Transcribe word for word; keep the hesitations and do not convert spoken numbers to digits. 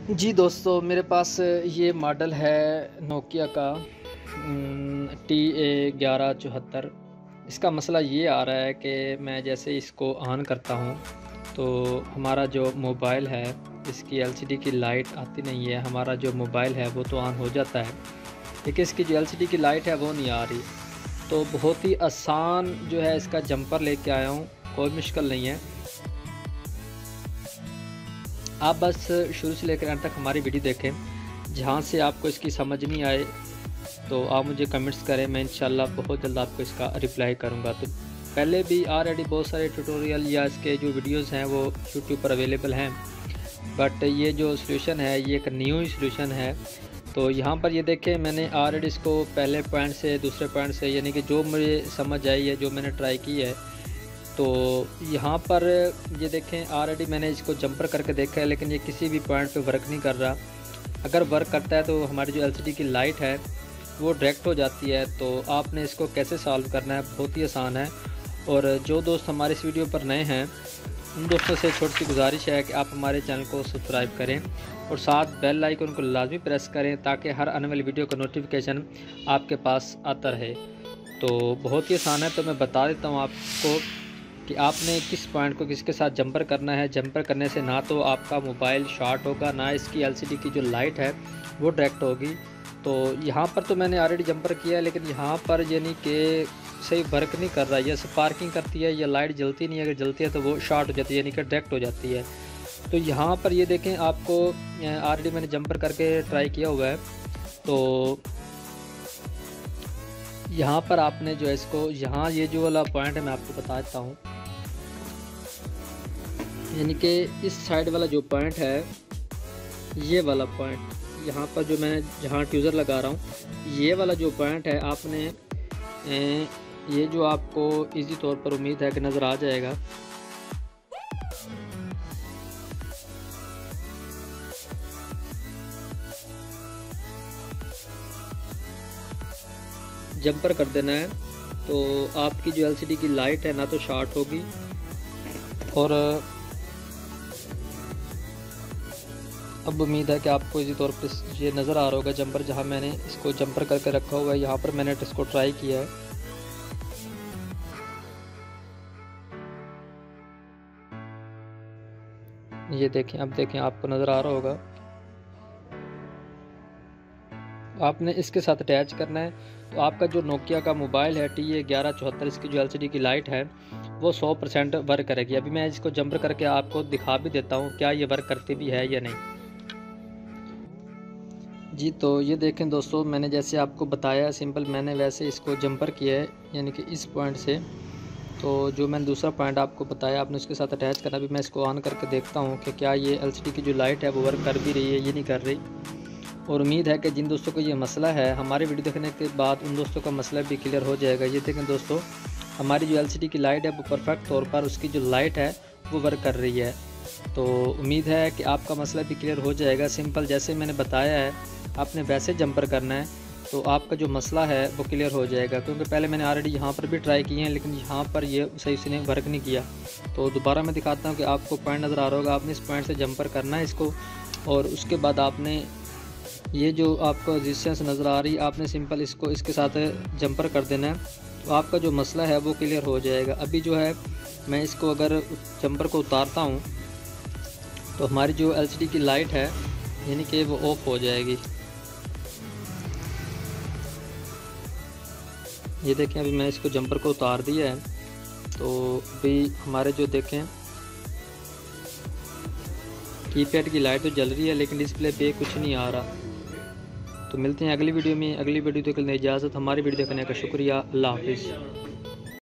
जी दोस्तों, मेरे पास ये मॉडल है नोकिया का टी ए ग्यारह चौहत्तर। इसका मसला ये आ रहा है कि मैं जैसे इसको ऑन करता हूँ तो हमारा जो मोबाइल है इसकी एलसीडी की लाइट आती नहीं है। हमारा जो मोबाइल है वो तो ऑन हो जाता है, लेकिन इसकी जो एलसीडी की लाइट है वो नहीं आ रही। तो बहुत ही आसान जो है इसका जंपर लेके आया हूँ, कोई मुश्किल नहीं है। आप बस शुरू से लेकर अंत तक हमारी वीडियो देखें। जहाँ से आपको इसकी समझ नहीं आए तो आप मुझे कमेंट्स करें, मैं इंशाल्लाह बहुत जल्द आपको इसका रिप्लाई करूँगा। तो पहले भी ऑलरेडी बहुत सारे ट्यूटोरियल या इसके जो वीडियोस हैं वो यूट्यूब पर अवेलेबल हैं, बट ये जो सॉल्यूशन है ये एक न्यू सॉल्यूशन है। तो यहाँ पर ये देखें, मैंने ऑलरेडी इसको पहले पॉइंट से दूसरे पॉइंट से यानी कि जो मुझे समझ आई है, जो मैंने ट्राई की है, तो यहाँ पर ये देखें ऑलरेडी मैंने इसको जंपर करके देखा है, लेकिन ये किसी भी पॉइंट पे वर्क नहीं कर रहा। अगर वर्क करता है तो हमारी जो एलसीडी की लाइट है वो डायरेक्ट हो जाती है। तो आपने इसको कैसे सॉल्व करना है, बहुत ही आसान है। और जो दोस्त हमारे इस वीडियो पर नए हैं उन दोस्तों से छोटी सी गुजारिश है कि आप हमारे चैनल को सब्सक्राइब करें और साथ बेल आइकन को लाजमी प्रेस करें ताकि हर आने वाली वीडियो का नोटिफिकेशन आपके पास आता रहे। तो बहुत ही आसान है, तो मैं बता देता हूँ आपको कि आपने किस पॉइंट को किसके साथ जंपर करना है। जंपर करने से ना तो आपका मोबाइल शॉर्ट होगा, ना इसकी एलसीडी की जो लाइट है वो डायरेक्ट होगी। तो यहाँ पर तो मैंने ऑलरेडी जंपर किया है, लेकिन यहाँ पर यानी कि सही वर्क नहीं कर रहा है, या स्पार्किंग करती है या लाइट जलती नहीं है। अगर जलती है तो वो शॉर्ट हो जाती है, यानी कि डायरेक्ट हो जाती है। तो यहाँ पर ये देखें, आपको ऑलरेडी मैंने जंपर करके ट्राई किया हुआ है। तो यहाँ पर आपने जो है इसको, यहाँ ये जो वाला पॉइंट है मैं आपको बता देता हूँ, यानी कि इस साइड वाला जो पॉइंट है, ये वाला पॉइंट यहाँ पर जो मैं जहाँ ट्यूज़र लगा रहा हूँ, ये वाला जो पॉइंट है, आपने ये जो आपको इजी तौर पर उम्मीद है कि नज़र आ जाएगा। जंपर कर देना है तो आपकी जो एलसीडी की लाइट है ना तो शॉर्ट होगी, और अब उम्मीद है कि आपको इसी तौर पर ये नज़र आ रहा होगा जंपर, जहाँ मैंने इसको जंपर करके रखा हुआ है। यहाँ पर मैंने इसको ट्राई किया है। ये देखें, अब देखें, आपको नज़र आ रहा होगा। आपने इसके साथ अटैच करना है। तो आपका जो नोकिया का मोबाइल है टी ए ग्यारह चौहत्तर, इसकी जो एलसीडी की लाइट है वो सौ परसेंट वर्क करेगी। अभी मैं इसको जंपर करके आपको दिखा भी देता हूँ क्या ये वर्क करती भी है या नहीं। जी तो ये देखें दोस्तों, मैंने जैसे आपको बताया सिंपल, मैंने वैसे इसको जंपर किया है, यानी कि इस पॉइंट से। तो जो मैंने दूसरा पॉइंट आपको बताया, आपने उसके साथ अटैच करना। अभी मैं इसको ऑन करके देखता हूँ कि क्या ये एलसीडी की जो लाइट है वो वर्क कर भी रही है, ये नहीं कर रही। और उम्मीद है कि जिन दोस्तों को ये मसला है, हमारी वीडियो देखने के बाद उन दोस्तों का मसला भी क्लियर हो जाएगा। ये देखें दोस्तों, हमारी जो एलसीडी की लाइट है वो परफेक्ट तौर पर उसकी जो लाइट है वो वर्क कर रही है। तो उम्मीद है कि आपका मसला भी क्लियर हो जाएगा। सिंपल जैसे मैंने बताया है, आपने वैसे जंपर करना है तो आपका जो मसला है वो क्लियर हो जाएगा। क्योंकि पहले मैंने ऑलरेडी यहाँ पर भी ट्राई किए हैं, लेकिन यहाँ पर ये सही से नहीं वर्क नहीं किया। तो दोबारा मैं दिखाता हूँ कि आपको पॉइंट नज़र आ रहा होगा। आपने इस पॉइंट से जंपर करना है इसको, और उसके बाद आपने ये जो आपको रेजिस्टेंस नज़र आ रही है, आपने सिंपल इसको इसके साथ जंपर कर देना है। तो आपका जो मसला है वो क्लियर हो जाएगा। अभी जो है मैं इसको अगर जंपर को उतारता हूँ तो हमारी जो एलसीडी की लाइट है यानी कि वो ऑफ हो जाएगी। ये देखें, अभी मैं इसको जंपर को उतार दिया है। तो अभी हमारे जो देखें कीपैड की लाइट तो जल रही है, लेकिन डिस्प्ले पे कुछ नहीं आ रहा। तो मिलते हैं अगली वीडियो में। अगली वीडियो देखने की इजाज़त। हमारी वीडियो देखने का शुक्रिया। अल्लाह हाफिज़।